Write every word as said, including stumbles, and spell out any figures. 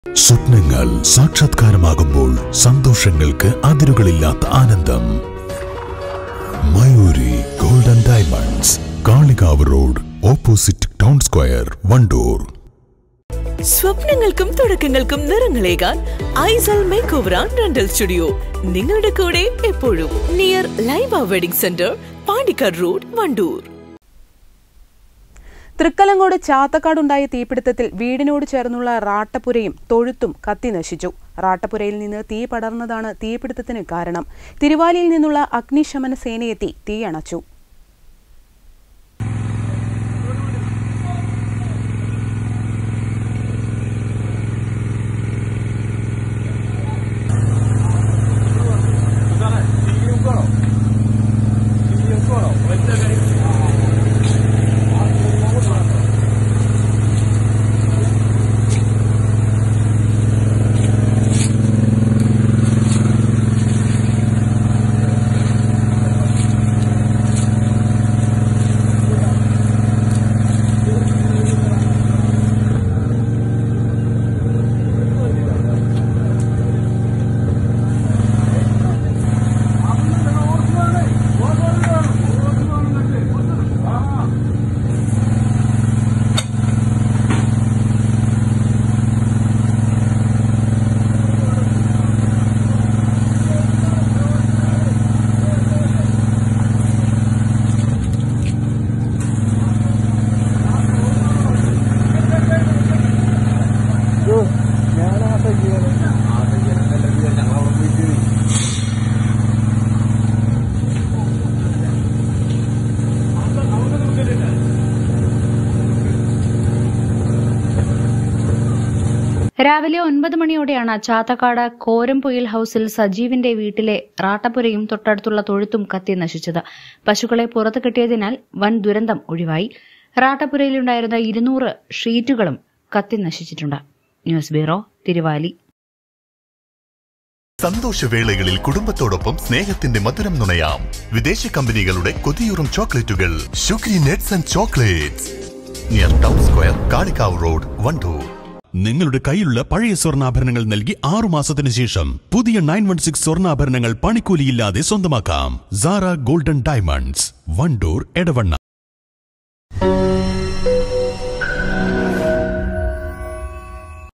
സ്വപ്നങ്ങൾ സാക്ഷാത്കാരമാകുമ്പോൾ സന്തോഷങ്ങൾക്ക് അതിരുകളില്ലാത്ത ആനന്ദം. Mayuri golden diamonds, Kalikavu road, opposite town square, Wandoor. സ്വപ്നങ്ങൾക്കും തുടക്കങ്ങൾക്കും നിറങ്ങളേകാൻ ഐസൽ മേക്കോവർ ആൻഡ് റെന്റൽ സ്റ്റുഡിയോ നിങ്ങളുടെ കൂടെ എപ്പോഴും. Near Laiba wedding centre, Pandikkad road, Wandoor. Thrikkalangode ചാത്തക്കാടുണ്ടായ തീപിടുത്തത്തിൽ വീടിനോട് ചേർന്നുള്ള റാട്ടപ്പുരയും തൊഴുത്തും കത്തിനശിച്ചു. റാട്ടപ്പുരയിൽ നിന്ന് തീ പടർന്നതാണ് തീപിടുത്തത്തിന് കാരണം. തിരുവാലിയിൽ നിന്നുള്ള അഗ്നിശമന സേനയെത്തി തീയണച്ചു. രാവിലെ ഒൻപത് മണിയോടെയാണ് ചാത്തക്കാട് കോരംപൊയിൽ ഹൌസിൽ സജീവിന്റെ വീട്ടിലെ റാട്ടപ്പുരയും തൊട്ടടുത്തുള്ള തൊഴുത്തും കത്തി നശിച്ചത്. പശുക്കളെ പുറത്തു കെട്ടിയതിനാൽ വൻ ദുരന്തം ഒഴിവായി. റാട്ടപ്പുരയിലുണ്ടായിരുന്ന ഇരുന്നൂറ് ഷീറ്റുകളും കത്തി നശിച്ചിട്ടുണ്ട്. News bureau, Thiruvali. സന്തോഷവേളകളിൽ കുടുംബത്തോടൊപ്പം സ്നേഹത്തിന്റെ മധുരം നുണയാം. വിദേശ കമ്പനികളുടെ കൊതിയൂറും ചോക്ലേറ്റുകൾ sugary nuts and chocolates, near town square, Kalikavu road, Wandoor. നിങ്ങളുടെ കയ്യിലുള്ള പഴയ സ്വർണ്ണാഭരണങ്ങൾ നൽകി ആറു മാസത്തിനു ശേഷം പുതിയ നയൻ വൺ സിക്സ് സ്വർണ്ണാഭരണങ്ങൾ പണിക്കൂലിയില്ലാതെ സ്വന്തമാക്കാം. Sara golden diamonds, Wandoor, Edavanna.